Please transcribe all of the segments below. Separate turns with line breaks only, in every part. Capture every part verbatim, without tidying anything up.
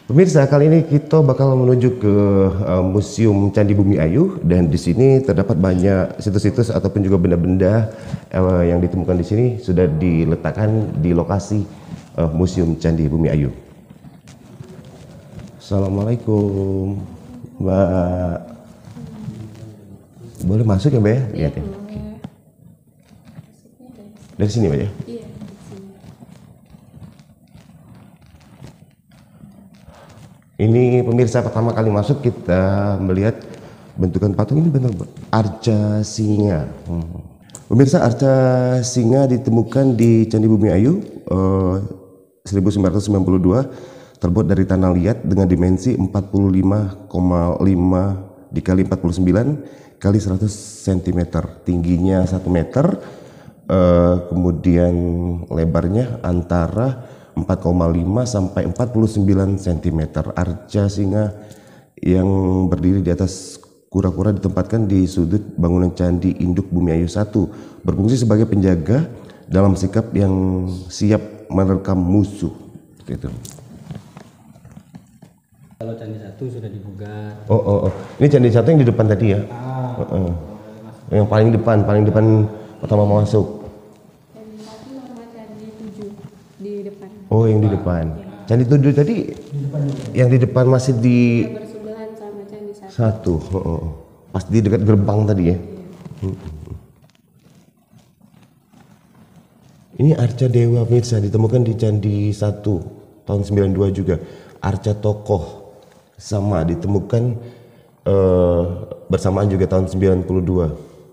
Pemirsa, kali ini kita bakal menuju ke uh, Museum Candi Bumi Ayu, dan di sini terdapat banyak situs-situs ataupun juga benda-benda uh, yang ditemukan di sini sudah diletakkan di lokasi uh, Museum Candi Bumi Ayu. Assalamualaikum, Mbak. Boleh masuk ya, Mbak ya? Lihat ya. Oke. Dari sini, Mbak ya?
Iya.
Ini pemirsa, pertama kali masuk kita melihat bentukan patung ini, benar arca singa. Hmm. Pemirsa, arca singa ditemukan di Candi Bumi Ayu eh, seribu sembilan ratus sembilan puluh dua, terbuat dari tanah liat dengan dimensi empat puluh lima koma lima dikali empat puluh sembilan kali seratus sentimeter, tingginya satu meter, eh, kemudian lebarnya antara empat koma lima sampai empat puluh sembilan sentimeter. Arca singa yang berdiri di atas kura-kura ditempatkan di sudut bangunan Candi Induk Bumi Ayu satu, berfungsi sebagai penjaga dalam sikap yang siap menerkam musuh. Gitu.
Kalau Candi satu sudah dibugar.
Oh, oh, oh. Ini Candi satu yang di depan tadi ya?
Ah,
uh -uh. Yang paling depan, paling depan pertama mau masuk. Oh, yang di depan. Ya. Candi tujuh tadi, di depan yang di depan masih di
ya, bersebelahan sama Candi satu.
Satu, oh, oh. Pas di dekat gerbang tadi ya. Ya. Hmm. Ini arca dewa, pemirsa, ditemukan di Candi satu tahun sembilan puluh dua juga. Arca tokoh sama ditemukan uh, bersamaan juga tahun sembilan puluh dua.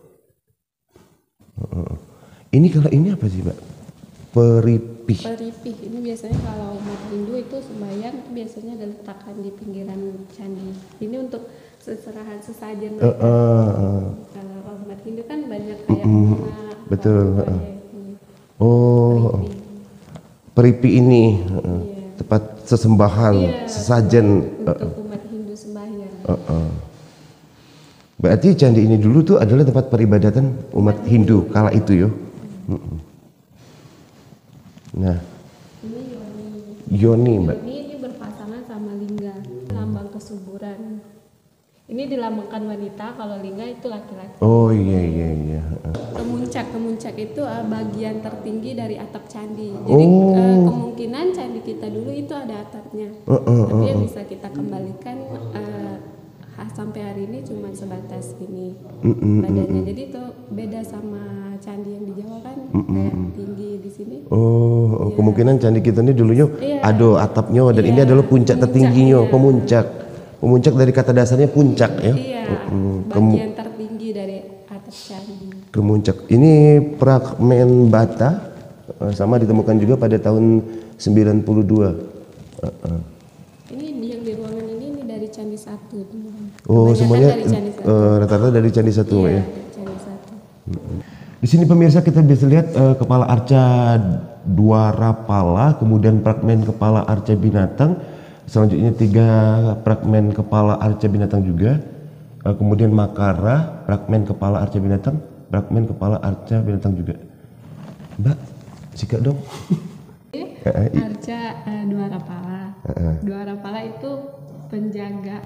Uh, ini kalau ini apa sih, Mbak? Peripih.
Peripih ini biasanya kalau umat Hindu itu sembahyang itu biasanya diletakkan di pinggiran candi. Ini untuk seserahan sesajen mereka. Uh, uh, uh. Kalau umat Hindu kan banyak kayak
mm,
bunga,
betul. Uh.
Ini.
Oh, peripih, peripih ini uh, yeah. Tempat sesembahan, yeah, sesajen
untuk uh, umat Hindu sembahyang. Uh, uh.
Berarti candi ini dulu tuh adalah tempat peribadatan umat Hindu kala itu ya. Uh, uh. Nah,
ini Yoni.
Yoni, Mbak.
Yoni ini berpasangan sama Lingga, lambang kesuburan. Ini dilambangkan wanita, kalau Lingga itu laki-laki.
Oh iya iya iya.
Kemuncak, kemuncak itu uh, bagian tertinggi dari atap candi. Jadi
oh.
uh, kemungkinan candi kita dulu itu ada atapnya. Uh, uh, Tapi yang bisa kita kembalikan uh, sampai hari ini cuma sebatas ini uh, uh, badannya. Uh, uh. Jadi itu beda sama candi yang di Jawa kan, uh, uh. kayak tinggi di sini.
Oh, ya. Kemungkinan candi kita ini dulunya iya. Ada atapnya dan iya. Ini adalah puncak, puncak tertingginya, iya. Pemuncak. Pemuncak dari kata dasarnya puncak ya.
Iya. Uh, bagian tertinggi dari atap candi. Kemuncak.
Ini fragmen bata sama ditemukan juga pada tahun sembilan puluh dua. Uh, uh.
Ini yang di ruangan ini, ini dari Candi satu.
Oh, semuanya rata-rata uh, dari Candi satu
iya,
ya.
Candi satu.
Di sini pemirsa kita bisa lihat uh, kepala arca Dwarapala, kemudian fragmen kepala arca binatang, selanjutnya tiga fragmen kepala arca binatang juga, uh, kemudian Makara, fragmen kepala arca binatang, fragmen kepala arca binatang juga. Mbak, sikat dong.
Arca uh, Dwarapala. Uh-uh. Dwarapala itu penjaga,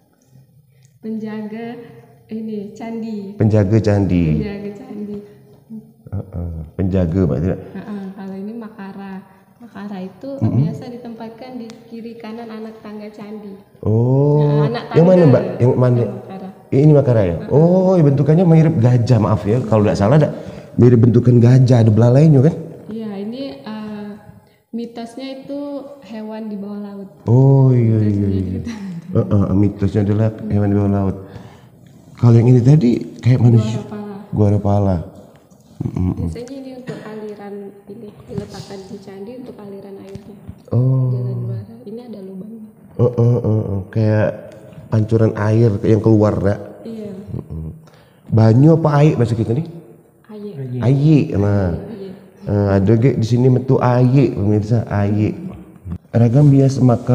penjaga ini candi.
Penjaga candi.
Penjaga candi.
Uh-uh. Penjaga, Pak tidak?
Uh-uh. Kalau ini Makara. Makara itu mm-hmm. biasa ditempatkan di kiri kanan anak tangga candi.
Oh.
Nah, anak tangga,
yang mana, Mbak? Yang mana?
Makara.
Ini Makara ya? Uh-uh. Oh, bentukannya mirip gajah, maaf ya. Kalau tidak salah ada mirip bentukan gajah, ada belalainya kan?
Iya, ini uh, mitosnya itu hewan di bawah laut.
Oh iya iya iya. Uh-uh. Mitosnya adalah hewan di bawah laut. Kalau yang ini tadi kayak manusia. Dwarapala.
Mm-hmm. Biasanya ini untuk aliran ini diletakkan di candi untuk aliran airnya.
Oh.
Jalan Dwara. Ini ada lubangnya.
Uh, uh, uh, uh. Kayak pancuran air yang keluar, ya.
Iya.
Uh-uh. Banyu apa air bahasa kita nih?
Air.
Air. Nah. Uh, ada ge di sini metu air, pemirsa, air. Ragam bias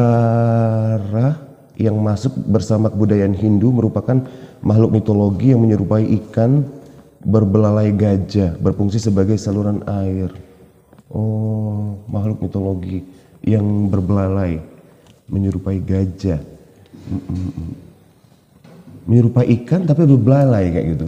Makara yang masuk bersama kebudayaan Hindu merupakan makhluk mitologi yang menyerupai ikan berbelalai gajah, berfungsi sebagai saluran air. Oh, makhluk mitologi yang berbelalai. menyerupai gajah. Mm-mm. Menyerupai ikan tapi berbelalai kayak gitu.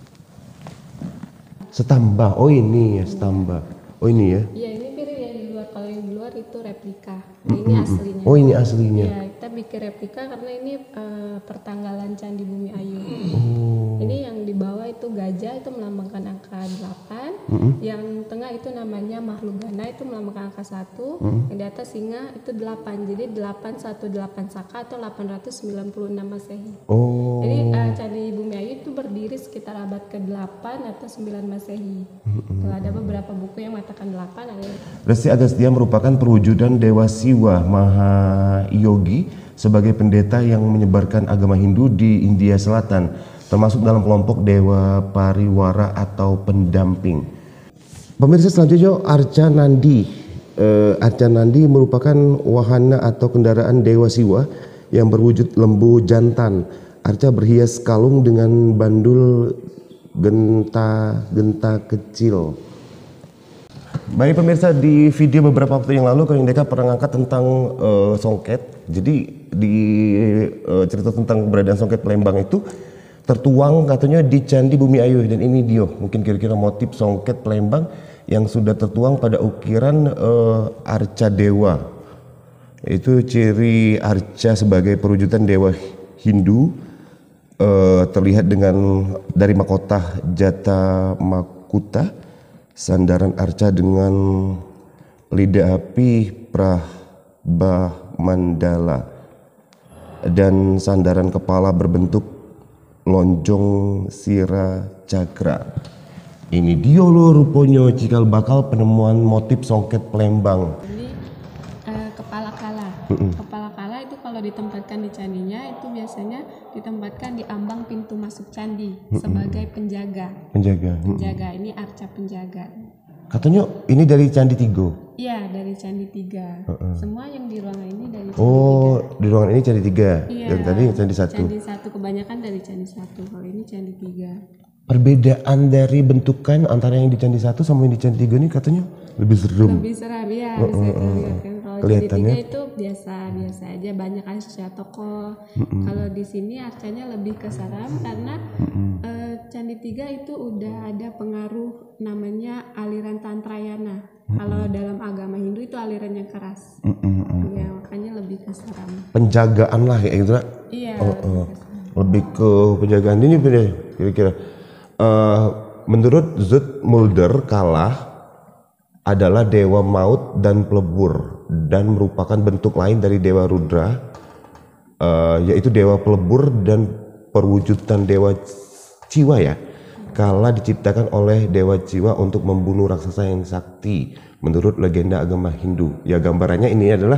Setambah, oh ini ya setambah. Oh ini ya.
Iya, ini mirip yang di luar. Kalau yang di luar itu replika. Ini aslinya.
Oh ini aslinya.
Iya, kita bikin replika karena ini uh, pertanggalan Candi Bumi Ayu.
Oh.
Ini yang di bawah itu gajah, itu melambangkan angka delapan.
Mm-mm.
Yang tengah itu namanya Mahlugana, itu melambangkan angka satu.
Mm-mm.
Yang di atas singa itu delapan. Jadi delapan satu delapan Saka atau delapan ratus sembilan puluh enam Masehi.
Oh.
Jadi uh, Candi Bumi Ayu itu berdiri sekitar abad ke delapan atau sembilan Masehi. Mm-hmm. Kalau ada beberapa buku yang mengatakan delapan, ada.
Resi Agastya merupakan perwujudan Dewa Siwa Maha Yogi sebagai pendeta yang menyebarkan agama Hindu di India Selatan, termasuk dalam kelompok Dewa Pariwara atau pendamping. Pemirsa, selanjutnya Arca Nandi. Uh, Arca Nandi merupakan wahana atau kendaraan Dewa Siwa yang berwujud lembu jantan. Arca berhias kalung dengan bandul genta-genta kecil. Baik pemirsa, di video beberapa waktu yang lalu Koyong Deka pernah ngangkat tentang uh, songket. Jadi di uh, cerita tentang keberadaan songket Palembang itu tertuang katanya di Candi Bumi Ayu, dan ini dia mungkin kira-kira motif songket Palembang yang sudah tertuang pada ukiran uh, arca dewa. Itu ciri arca sebagai perwujudan dewa Hindu, uh, terlihat dengan dari mahkota Jata Makuta, sandaran arca dengan lidah api Prabha Mandala, dan sandaran kepala berbentuk lonjong sira cakra. Ini dia loh rupanya cikal bakal penemuan motif songket Palembang.
Ini uh, kepala kala.
Mm-mm.
Kepala kala itu kalau ditempatkan di candinya itu biasanya ditempatkan di ambang pintu masuk candi. Mm-mm. Sebagai penjaga.
Penjaga.
Penjaga ini arca penjaga.
Katanya ini dari Candi Tigo.
Iya, dari Candi Tiga. Uh-uh. Semua yang di ruangan ini dari Candi
Oh,
Tiga.
di ruangan ini Candi Tiga.
Iya,
Dan tadi Candi Satu.
Candi Satu kebanyakan dari Candi Satu. Kalau ini Candi Tiga.
Perbedaan dari bentukan antara yang di Candi Satu sama yang di Candi Tiga ini katanya lebih seram.
Lebih seram ya,
Uh,
bisa
uh, uh,
terlihat kan. Kalau Candi
kelihatannya.
Tiga itu biasa-biasa aja, banyak arca tokoh.
Mm-mm.
Kalau di sini arcanya lebih ke seram karena uh, Candi Tiga itu udah ada pengaruh namanya aliran Tantrayana. Kalau dalam agama Hindu itu aliran yang keras.
Mm-mm.
Ya, makanya lebih ke seram.
Penjagaan lah kayak gitu lah.
Iya.
Oh, oh. Lebih ke penjagaan ini bener kira-kira. Uh, menurut Zoet Mulder, Kalah adalah dewa maut dan pelebur dan merupakan bentuk lain dari dewa Rudra, uh, yaitu dewa pelebur dan perwujudan dewa Ciwa ya. Kala diciptakan oleh dewa Ciwa untuk membunuh raksasa yang sakti menurut legenda agama Hindu. Ya, gambarannya ini adalah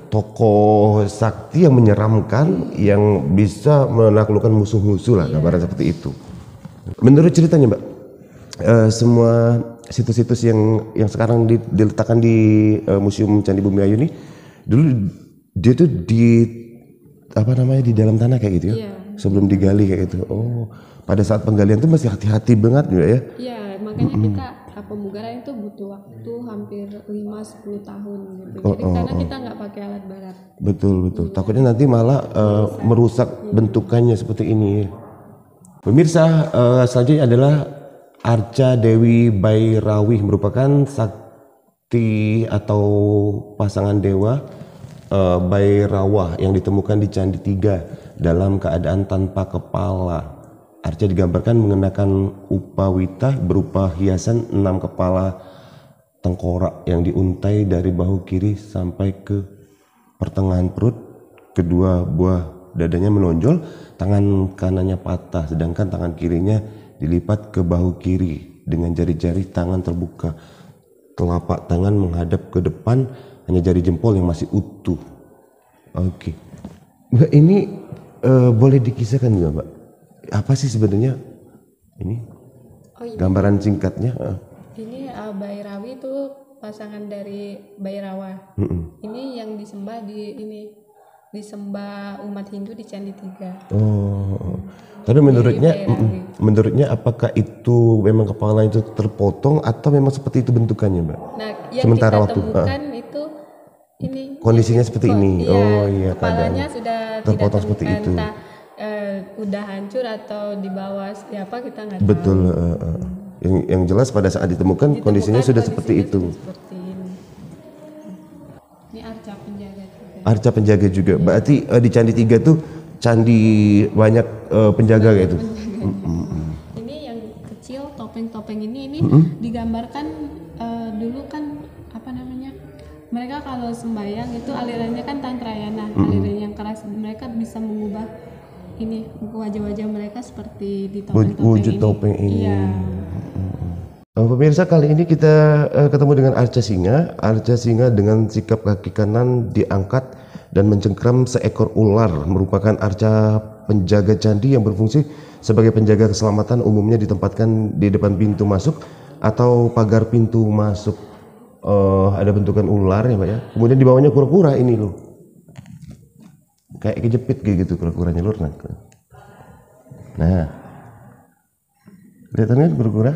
tokoh sakti yang menyeramkan yang bisa menaklukkan musuh-musuh lah, gambaran seperti itu. Menurut ceritanya Mbak, uh, semua situs-situs yang yang sekarang di, diletakkan di uh, Museum Candi Bumi Ayu ini dulu dia tuh di apa namanya di dalam tanah kayak gitu ya,
Iya.
sebelum digali kayak gitu. Oh, pada saat penggalian tuh masih hati-hati banget juga ya.
Iya, makanya kita uh, pemugaran itu butuh waktu hampir lima sampai sepuluh tahun gitu.
Oh,
Jadi
oh,
karena
oh.
kita nggak pakai alat berat.
Betul betul. Takutnya nanti malah uh, merusak bentukannya seperti ini. Pemirsa, uh, selanjutnya adalah Arca Dewi Bairawih, merupakan sakti atau pasangan dewa uh, Bairawah yang ditemukan di Candi Tiga dalam keadaan tanpa kepala. Arca digambarkan mengenakan upawita berupa hiasan enam kepala tengkorak yang diuntai dari bahu kiri sampai ke pertengahan perut, kedua buah dadanya menonjol, tangan kanannya patah, sedangkan tangan kirinya dilipat ke bahu kiri dengan jari-jari tangan terbuka. Telapak tangan menghadap ke depan, hanya jari jempol yang masih utuh. Oke, Mbak, ini uh, boleh dikisahkan juga Mbak? Apa sih sebenarnya ini?
Oh, ini.
Gambaran singkatnya? Uh.
Ini uh, Bairawi itu pasangan dari Bairawa.
Mm-mm.
Ini yang disembah di ini disembah umat Hindu di Candi Tiga.
Oh, tapi menurutnya, mm, menurutnya apakah itu memang kepala itu terpotong atau memang seperti itu bentukannya, Mbak?
Nah, yang
Sementara
kita
waktu,
temukan
ah.
itu ini
kondisinya seperti ini.
Iya,
Oh iya,
kepalanya
keadaan
sudah
terpotong
tidak
seperti
terbuka,
itu.
entah eh, udah hancur atau di bawah siapa kita nggak tahu.
Betul. uh, uh. Yang, yang jelas pada saat ditemukan,
Ditemukan
kondisinya sudah seperti
kondisinya
itu.
sudah seperti ini. Ini arca penjaga juga.
Arca penjaga juga. Berarti uh, di Candi Tiga tuh candi banyak uh, penjaga kayak itu.
Ini yang kecil topeng-topeng ini ini
Mm-mm.
digambarkan eh, dulu kan apa namanya, mereka kalau sembahyang itu alirannya kan tantrayana, aliran yang keras, mereka bisa mengubah ini wajah-wajah mereka seperti di topeng-topeng
Wujud
ini.
topeng ini.
Iya.
Uh, pemirsa, kali ini kita uh, ketemu dengan Arca Singa. Arca Singa dengan sikap kaki kanan diangkat dan mencengkram seekor ular, merupakan arca penjaga candi yang berfungsi sebagai penjaga keselamatan, umumnya ditempatkan di depan pintu masuk atau pagar pintu masuk. Uh, ada bentukan ular ya Pak ya. Kemudian di bawahnya kura-kura ini loh. Kayak kejepit kayak gitu kura-kuranya lur. Nah. Kelihatan kan kura-kura?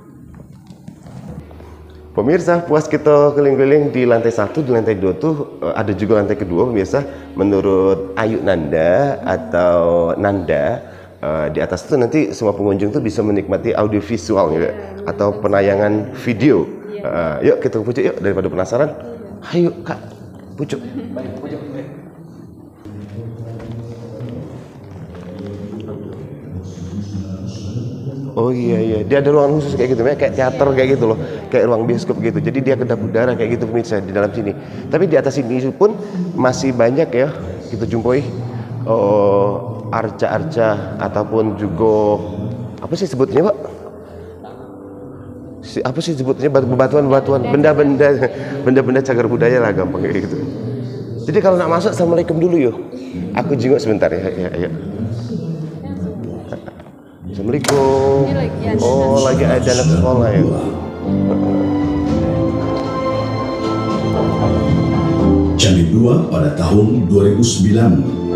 Pemirsa, puas kita keliling-keliling di lantai satu, di lantai dua tuh ada juga lantai kedua pemirsa. Menurut Ayu Nanda atau Nanda, uh, di atas itu nanti semua pengunjung tuh bisa menikmati audio visual ya, atau penayangan video. Uh, yuk kita ke pucuk yuk, daripada penasaran. Ayo Kak, pucuk. Pucuk. Oh iya iya, dia ada ruangan khusus kayak gitu, kayak teater kayak gitu loh, kayak ruang bioskop gitu. Jadi dia kedap udara kayak gitu pemirsa di dalam sini. Tapi di atas ini pun masih banyak ya kita jumpai oh, arca-arca ataupun juga apa sih sebutnya Pak? Si, apa sih sebutnya bebatuan-bebatuan, benda-benda, benda-benda cagar budaya lah gampang kayak gitu. Jadi kalau nak masuk, assalamualaikum dulu yuk. Aku jenguk sebentar ya, ya, ya. Assalamualaikum. Oh, lagi ada anak sekolah ya.
Candi dua pada tahun dua ribu sembilan.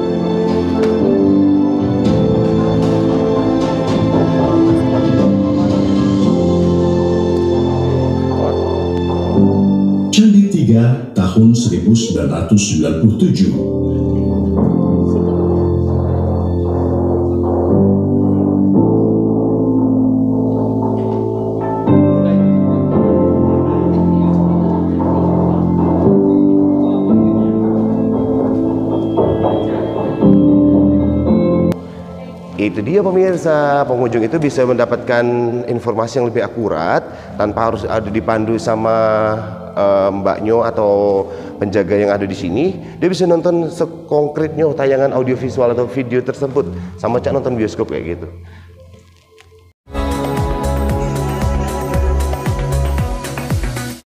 Candi tiga tahun seribu sembilan ratus sembilan puluh tujuh.
Itu dia pemirsa, pengunjung itu bisa mendapatkan informasi yang lebih akurat tanpa harus ada dipandu sama uh, mbaknya atau penjaga yang ada di sini. Dia bisa nonton sekonkretnya tayangan audiovisual atau video tersebut sama cak nonton bioskop kayak gitu.